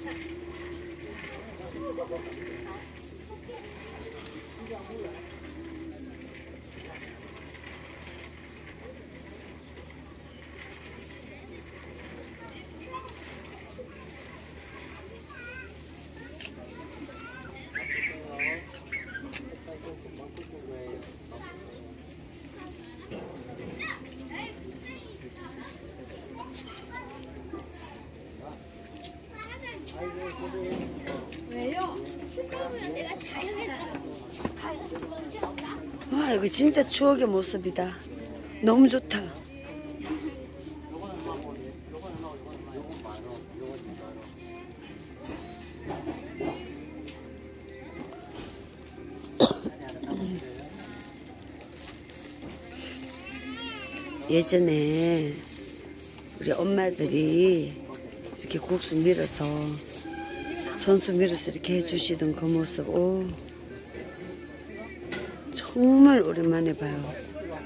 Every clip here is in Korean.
왜요? 휴가보면 내가 자영했다. 와, 이거 진짜 추억의 모습이다. 너무 좋다. 예전에 우리 엄마들이 이렇게 국수 밀어서 손수 밀어서 이렇게 해주시던 그 모습, 오, 정말 오랜만에 봐요.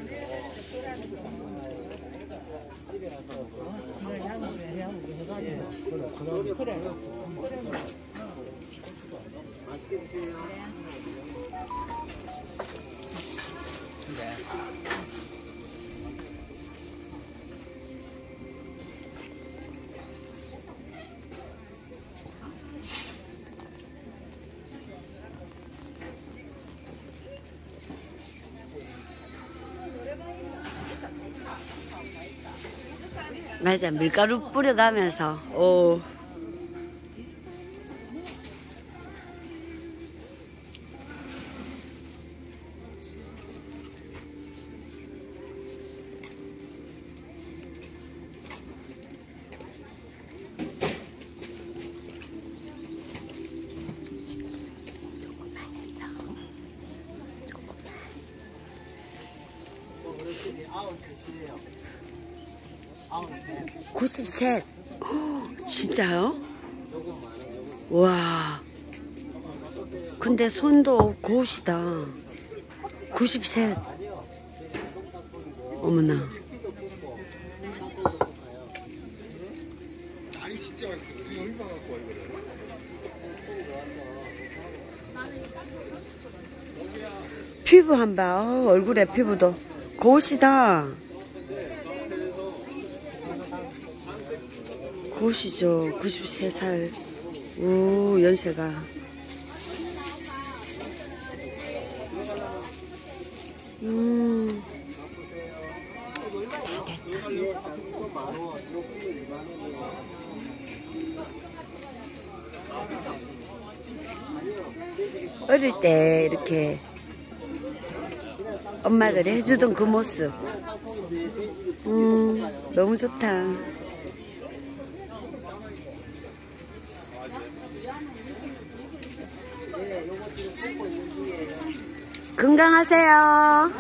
맛있게 드세요. 맞아, 밀가루 뿌려가면서, 오. 조금만 했어. 조금만. 어르신이 93이에요. 93. 진짜요? 와. 근데 손도 고우시다. 93. 어머나. 날이 진짜 맛있어. 이거 얼마 갖고 와 이거를. 피부 한 봐. 얼굴에 피부도 고우시다. 고우시죠. 93살. 오, 연세가. 다 됐다. 어릴 때 이렇게 엄마들이 해주던 그 모습, 너무 좋다. 건강하세요.